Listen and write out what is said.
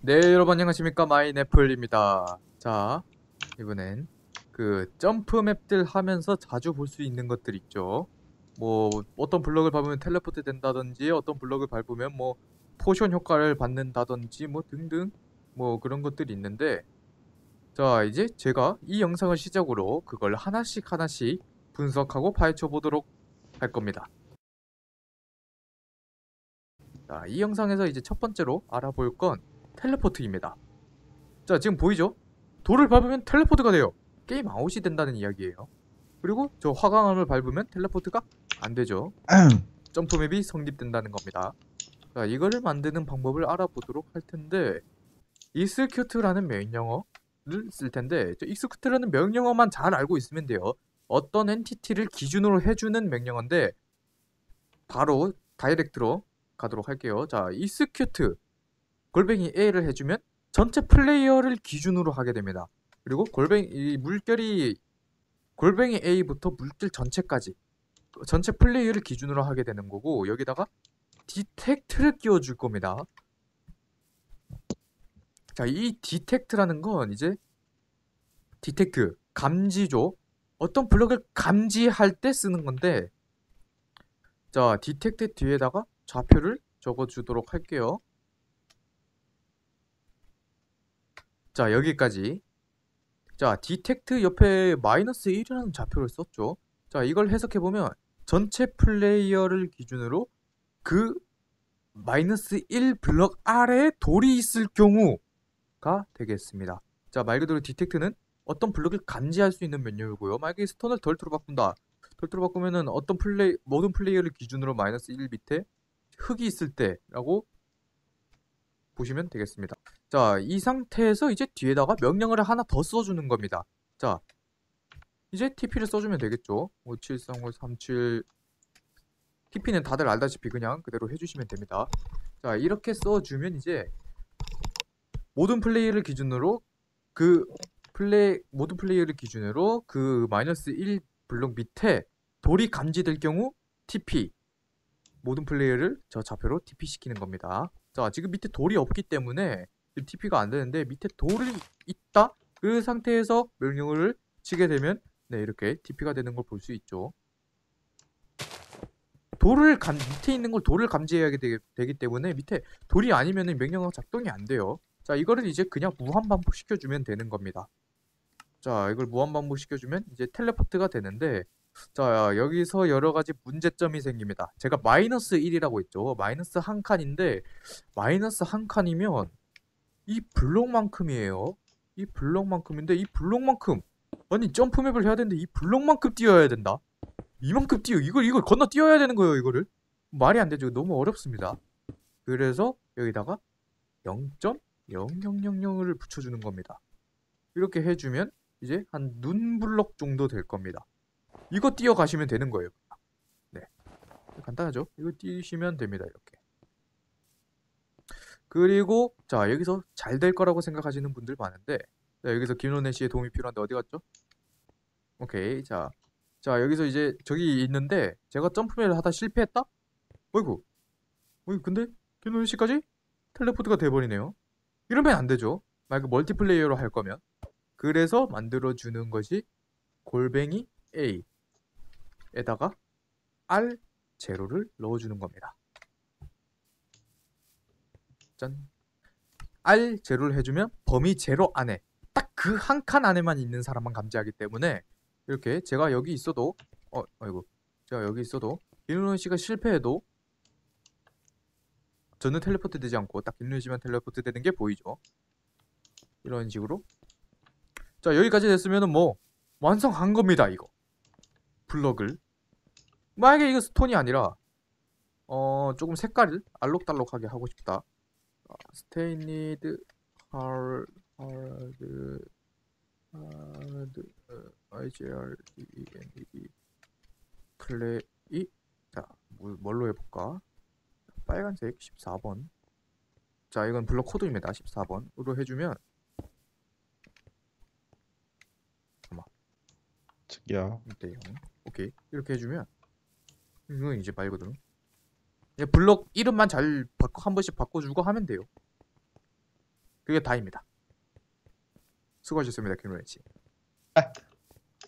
네, 여러분 안녕하십니까? 마이애플입니다. 자, 이번엔 그 점프 맵들 하면서 자주 볼 수 있는 것들 있죠. 뭐 어떤 블럭을 밟으면 텔레포트 된다든지 어떤 블럭을 밟으면 뭐 포션 효과를 받는다든지 뭐 등등 뭐 그런 것들이 있는데, 자, 이제 제가 이 영상을 시작으로 그걸 하나씩 하나씩 분석하고 파헤쳐 보도록 할 겁니다. 자, 이 영상에서 이제 첫 번째로 알아볼 건 텔레포트입니다. 자, 지금 보이죠? 돌을 밟으면 텔레포트가 돼요. 게임 아웃이 된다는 이야기예요. 그리고 저 화강암을 밟으면 텔레포트가 안 되죠. 점프맵이 성립된다는 겁니다. 자, 이거를 만드는 방법을 알아보도록 할 텐데, execute라는 명령어를 쓸 텐데, 저 execute라는 명령어만 잘 알고 있으면 돼요. 어떤 엔티티를 기준으로 해주는 명령어인데, 바로 다이렉트로 가도록 할게요. 자, execute 골뱅이 A를 해주면 전체 플레이어를 기준으로 하게 됩니다. 그리고 이 물결이 골뱅이 A부터 물결 전체까지 전체 플레이어를 기준으로 하게 되는 거고, 여기다가 디텍트를 끼워줄 겁니다. 자, 이 디텍트라는 건 이제 디텍트 감지죠. 어떤 블럭을 감지할 때 쓰는 건데, 자, 디텍트 뒤에다가 좌표를 적어주도록 할게요. 자, 여기까지. 자, 디텍트 옆에 -1이라는 좌표를 썼죠. 자, 이걸 해석해보면 전체 플레이어를 기준으로 그 -1 블럭 아래에 돌이 있을 경우가 되겠습니다. 자, 말 그대로 디텍트는 어떤 블럭을 감지할 수 있는 메뉴이고요. 만약에 스톤을 덜트로 바꾼다. 덜트로 바꾸면은 모든 플레이어를 기준으로 -1 밑에 흙이 있을 때라고 보시면 되겠습니다. 자, 이 상태에서 이제 뒤에다가 명령어를 하나 더 써주는 겁니다. 자, 이제 TP를 써주면 되겠죠. 573537 TP는 다들 알다시피 그냥 그대로 해주시면 됩니다. 자, 이렇게 써주면 이제 모든 플레이를 기준으로 모든 플레이어를 기준으로 그 -1 블록 밑에 돌이 감지될 경우 TP 모든 플레이어를 저 좌표로 TP 시키는 겁니다. 자, 지금 밑에 돌이 없기 때문에 TP가 안 되는데, 밑에 돌이 있다? 그 상태에서 명령어를 치게 되면 네, 이렇게 TP가 되는 걸 볼 수 있죠. 밑에 있는 걸 돌을 감지해야 되기 때문에 밑에 돌이 아니면 명령어가 작동이 안 돼요. 자, 이거를 이제 그냥 무한 반복 시켜주면 되는 겁니다. 자, 이걸 무한 반복 시켜주면 이제 텔레포트가 되는데, 자, 여기서 여러 가지 문제점이 생깁니다. 제가 -1이라고 했죠. 마이너스 한 칸인데, 마이너스 한 칸이면 이 블록만큼이에요. 이 블록만큼인데, 이 블록만큼, 아니, 점프맵을 해야 되는데 이 블록만큼 뛰어야 된다. 이만큼 뛰어. 이걸 건너 뛰어야 되는 거예요, 이거를. 말이 안 되죠. 너무 어렵습니다. 그래서 여기다가 0.0000을 붙여주는 겁니다. 이렇게 해주면 이제 한 눈 블럭 정도 될 겁니다. 이거 뛰어가시면 되는 거예요. 네, 간단하죠? 이거 뛰시면 됩니다. 이렇게. 그리고 자, 여기서 잘 될 거라고 생각하시는 분들 많은데, 자, 여기서 김론혜 씨의 도움이 필요한데 어디 갔죠? 오케이. 자, 여기서 이제 저기 있는데 제가 점프맨을 하다 실패했다? 어이구, 근데 김론혜 씨까지 텔레포트가 돼버리네요. 이러면 안 되죠. 만약 멀티플레이어로 할 거면. 그래서 만들어주는 것이 골뱅이 A에다가 R0를 넣어주는 겁니다. 짠. R0를 해주면 범위 제로 안에 딱 그 한 칸 안에만 있는 사람만 감지하기 때문에, 이렇게 제가 여기 있어도 아이고, 제가 여기 있어도 김윤호 씨가 실패해도 저는 텔레포트 되지 않고 딱 김윤호 씨만 텔레포트 되는 게 보이죠. 이런 식으로. 자, 여기까지 됐으면 뭐 완성한 겁니다. 이거 블럭을. 만약에 이거 스톤이 아니라 조금 색깔을 알록달록하게 하고 싶다. 스테인리드 하드 IGRDEND 클레이. 자, 뭘로 해볼까? 빨간색 14번. 자, 이건 블럭 코드입니다. 14번으로 해주면, 잠깐만, 저기요. 이때요. 오케이, 이렇게 해주면 이건 이제 말거든. 블럭 이름만 잘 한 번씩 바꿔주고 하면 돼요. 그게 다입니다. 수고하셨습니다, 김로렌 씨. 아,